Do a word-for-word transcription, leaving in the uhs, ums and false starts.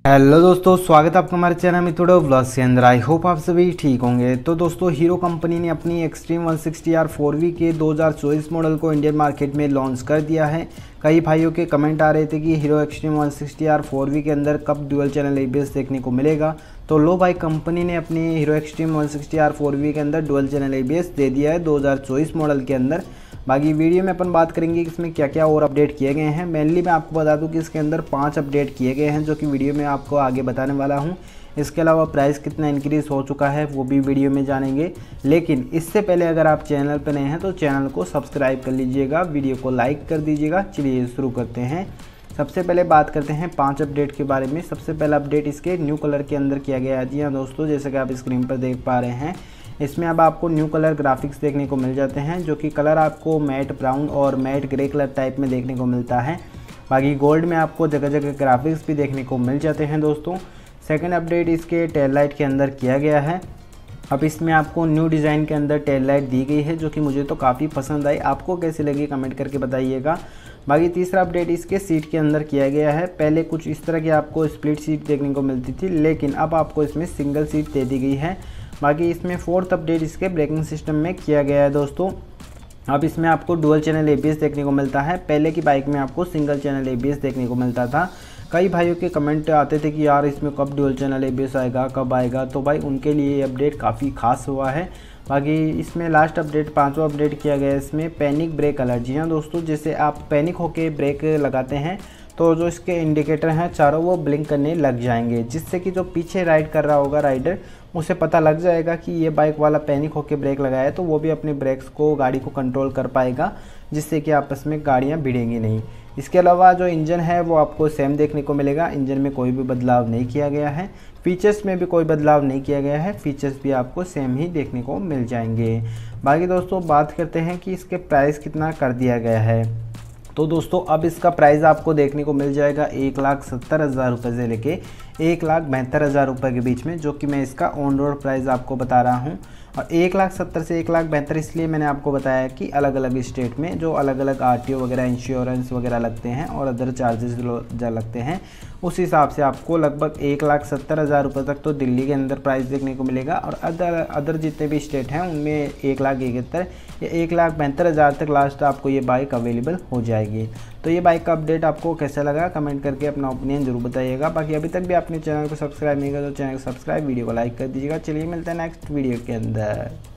Hello दोस्तों, स्वागत है आपका हमारे चैनल मिथुडो व्लॉग्स के अंदर। आई होप आप सभी ठीक होंगे। तो दोस्तों, हीरो कंपनी ने अपनी Xtreme one sixty R four V के दो हज़ार चौबीस मॉडल को इंडियन मार्केट में लॉन्च कर दिया है। कई भाइयों के कमेंट आ रहे थे कि Hero Xtreme one sixty R four V के अंदर कब dual channel A B S देखने को मिलेगा। तो लो भाई, कंपनी ने अपनी Hero Xtreme one sixty R four V के अंदर dual channel A B S दे दिया है दो हज़ार चौबीस मॉडल के अंदर। बाकी वीडियो में अपन बात करेंगे कि इसमें क्या क्या और अपडेट किए गए हैं। मेनली मैं आपको बता दूं कि इसके अंदर पांच अपडेट किए गए हैं, जो कि वीडियो में आपको आगे बताने वाला हूं। इसके अलावा प्राइस कितना इंक्रीज़ हो चुका है वो भी वीडियो में जानेंगे। लेकिन इससे पहले अगर आप चैनल पर नए हैं तो चैनल को सब्सक्राइब कर लीजिएगा, वीडियो को लाइक कर दीजिएगा। चलिए शुरू करते हैं। सबसे पहले बात करते हैं पाँच अपडेट के बारे में। सबसे पहला अपडेट इसके न्यू कलर के अंदर किया गया है। जी हाँ दोस्तों, जैसे कि आप स्क्रीन पर देख पा रहे हैं, इसमें अब आपको न्यू कलर ग्राफिक्स देखने को मिल जाते हैं, जो कि कलर आपको मैट ब्राउन और मैट ग्रे कलर टाइप में देखने को मिलता है। बाकी गोल्ड में आपको जगह जगह ग्राफिक्स भी देखने को मिल जाते हैं दोस्तों। सेकंड अपडेट इसके टेल लाइट के अंदर किया गया है। अब इसमें आपको न्यू डिज़ाइन के अंदर टेल लाइट दी गई है, जो कि मुझे तो काफ़ी पसंद आई। आपको कैसी लगी कमेंट करके बताइएगा। बाकी तीसरा अपडेट इसके सीट के अंदर किया गया है। पहले कुछ इस तरह की आपको स्प्लिट सीट देखने को मिलती थी, लेकिन अब आपको इसमें सिंगल सीट दे दी गई है। बाकी इसमें फोर्थ अपडेट इसके ब्रेकिंग सिस्टम में किया गया है दोस्तों। अब इसमें आपको dual channel A B S देखने को मिलता है। पहले की बाइक में आपको single channel A B S देखने को मिलता था। कई भाइयों के कमेंट आते थे कि यार इसमें कब dual channel A B S आएगा, कब आएगा। तो भाई उनके लिए ये अपडेट काफ़ी खास हुआ है। बाकी इसमें लास्ट अपडेट पांचवा अपडेट किया गया है इसमें पैनिक ब्रेक अलर्ट। जी हाँ दोस्तों, जैसे आप पैनिक होके ब्रेक लगाते हैं तो जो इसके इंडिकेटर हैं चारों वो ब्लिंक करने लग जाएंगे, जिससे कि जो पीछे राइड कर रहा होगा राइडर, उसे पता लग जाएगा कि ये बाइक वाला पैनिक होके ब्रेक लगाया है। तो वो भी अपने ब्रेक्स को, गाड़ी को कंट्रोल कर पाएगा, जिससे कि आपस में गाड़ियाँ भिड़ेंगी नहीं। इसके अलावा जो इंजन है वो आपको सेम देखने को मिलेगा। इंजन में कोई भी बदलाव नहीं किया गया है। फीचर्स में भी कोई बदलाव नहीं किया गया है। फीचर्स भी आपको सेम ही देखने को मिल जाएंगे। बाकी दोस्तों बात करते हैं कि इसके प्राइस कितना कर दिया गया है। तो दोस्तों अब इसका प्राइस आपको देखने को मिल जाएगा एक लाख सत्तर हज़ार रुपये से लेके एक लाख बहत्तर हज़ार रुपये के बीच में, जो कि मैं इसका ऑन रोड प्राइस आपको बता रहा हूँ। और एक लाख सत्तर से एक लाख बहत्तर इसलिए मैंने आपको बताया कि अलग अलग स्टेट में जो अलग अलग आर टी ओ वगैरह, इंश्योरेंस वगैरह लगते हैं और अदर चार्जेस जो लगते हैं, उस हिसाब से आपको लगभग एक लाख सत्तर हज़ार रुपये तक तो दिल्ली के अंदर प्राइस देखने को मिलेगा। और अदर अदर जितने भी स्टेट हैं उनमें एक लाख इकहत्तर या एक लाख बहत्तर हज़ार तक लास्ट आपको ये बाइक अवेलेबल हो जाएगी। तो ये बाइक का अपडेट आपको कैसा लगा कमेंट करके अपना ओपिनियन जरूर बताइएगा। बाकी अभी तक भी आपने चैनल को सब्सक्राइब नहीं किया तो चैनल को सब्सक्राइब, वीडियो को लाइक कर दीजिएगा। चलिए मिलते हैं नेक्स्ट वीडियो के अंदर।